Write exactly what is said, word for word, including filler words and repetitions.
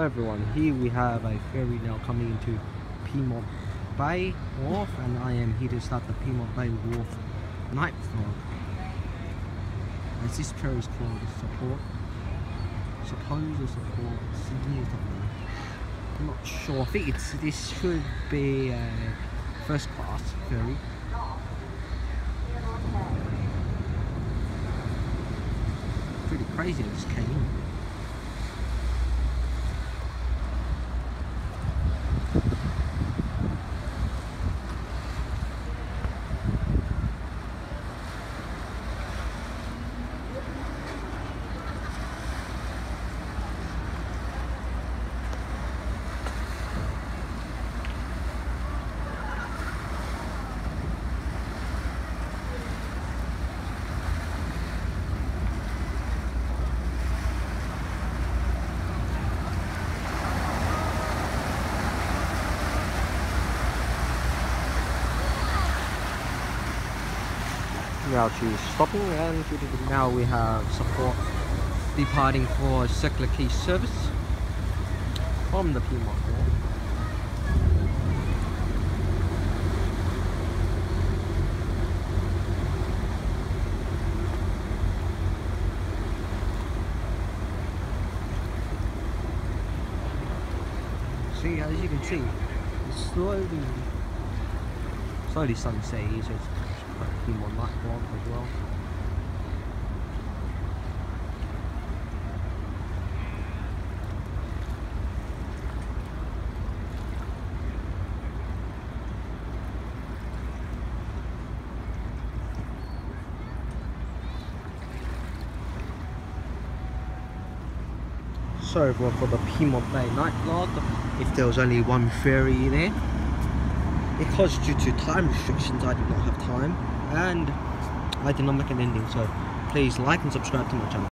everyone, here we have a ferry now coming into Pyrmount Bay Wharf, and I am here to start the Pyrmount Bay Wharf night vlog. As this ferry is called Support, suppose or Support, Sydney or something. I'm not sure. I think it's this should be a first class ferry. Pretty crazy it just came in. Now she's stopping, and now we have Support departing for Circular Quay service from the Pyrmount Wharf. See, as you can see, it's slowly, slowly starting to say so it's quite a few more night vlog as well. Sorry everyone for the Pyrmount Bay night vlog. If there was only one ferry there, because due to time restrictions I did not have time and I did not make an ending, so please like and subscribe to my channel.